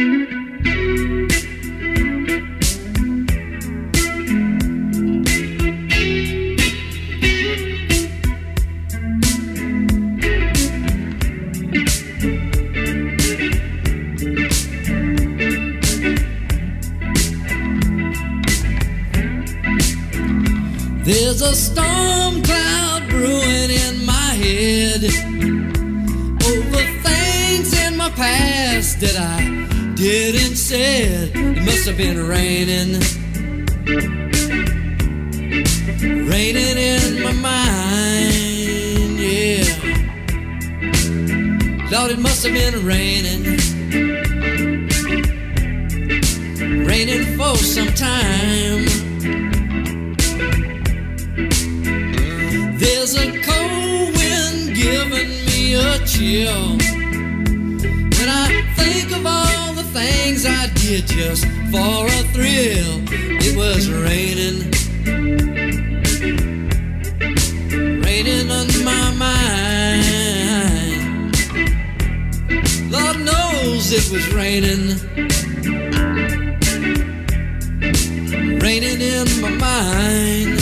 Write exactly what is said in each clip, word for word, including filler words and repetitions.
There's a storm cloud brewing in my head over things in my past that I didn't said. It must have been raining, raining in my mind, yeah. Lord, it must have been raining, raining for some time. There's a cold wind giving me a chill when I think of all the things I did just for a thrill. It was raining, raining on my mind. Lord knows it was raining, raining in my mind.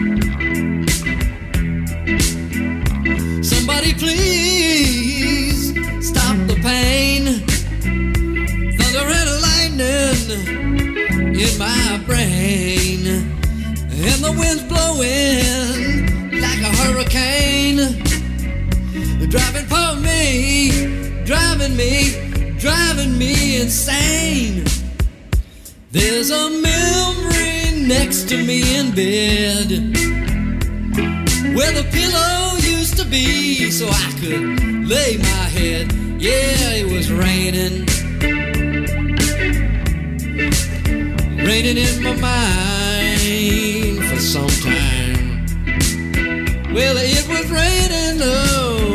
Somebody please stop the pain. Thunder and lightning in my brain, and the wind's blowing like a hurricane, driving for me, driving me, driving me insane. There's a memory next to me in bed where the pillow used to be so I could lay my head. Yeah, it was raining, raining in my mind for some time. Well, it was raining, oh,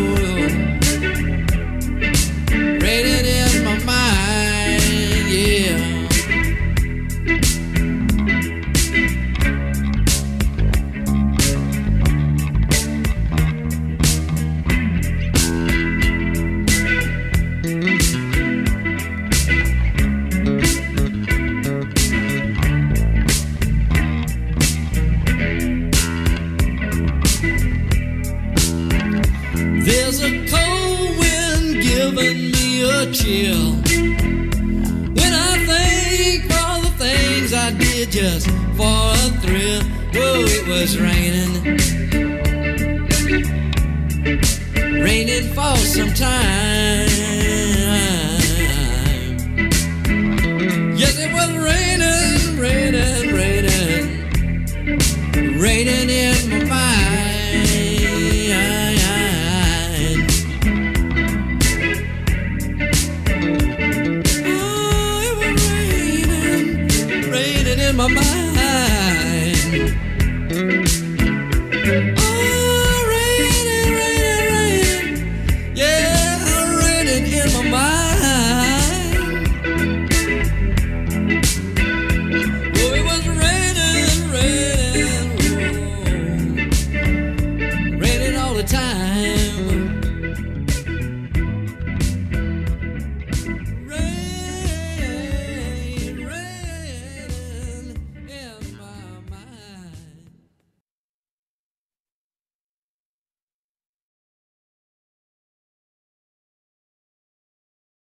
raining in my mind, yeah. There's a cold wind giving me a chill when I think of all the things I did just for a thrill. Oh, it was raining, raining for some time. Yes, it was raining, raining, raining, raining in my mind. In my mind.